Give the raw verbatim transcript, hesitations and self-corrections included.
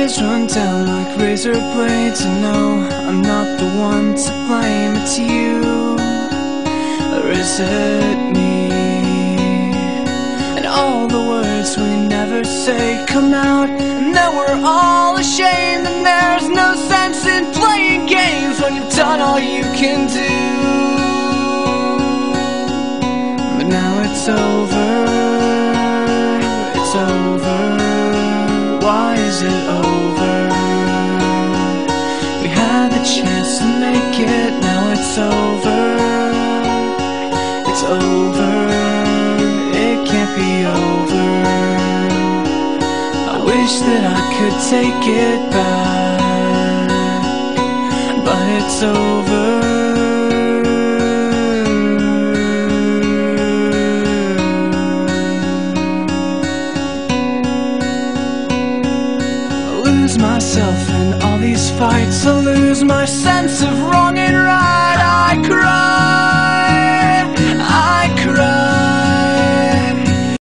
tears run down like razor blades. And no, I'm not the one to blame. It's you, or is it me? And all the words we never say come out, and now we're all ashamed. And there's no sense in playing games when you've done all you can do. But now it's over, it's over. Why is it over? We had the chance to make it, now it's over. It's over, it can't be over. I wish that I could take it back, but it's over. Myself in all these fights, I lose my sense of wrong and right.